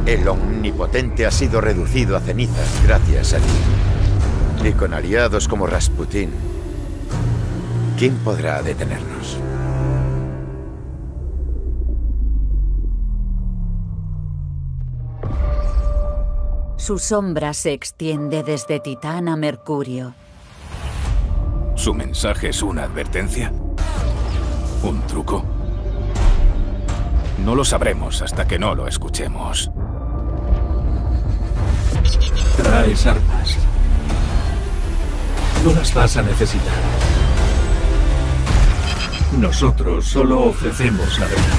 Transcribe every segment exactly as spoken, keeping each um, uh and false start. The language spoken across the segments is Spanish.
El Omnipotente ha sido reducido a cenizas gracias a ti. Y con aliados como Rasputín, ¿quién podrá detenernos? Su sombra se extiende desde Titán a Mercurio. ¿Su mensaje es una advertencia? ¿Un truco? No lo sabremos hasta que no lo escuchemos. Traes armas. No las vas a necesitar. Nosotros solo ofrecemos la verdad.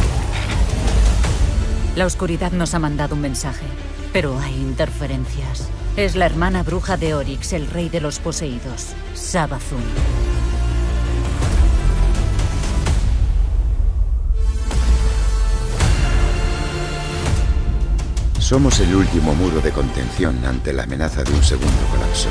La oscuridad nos ha mandado un mensaje, pero hay interferencias. Es la hermana bruja de Oryx, el rey de los poseídos, Savathûn. Somos el último muro de contención ante la amenaza de un segundo colapso.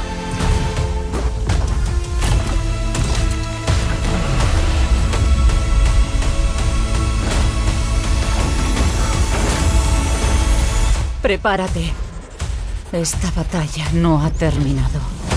Prepárate. Esta batalla no ha terminado.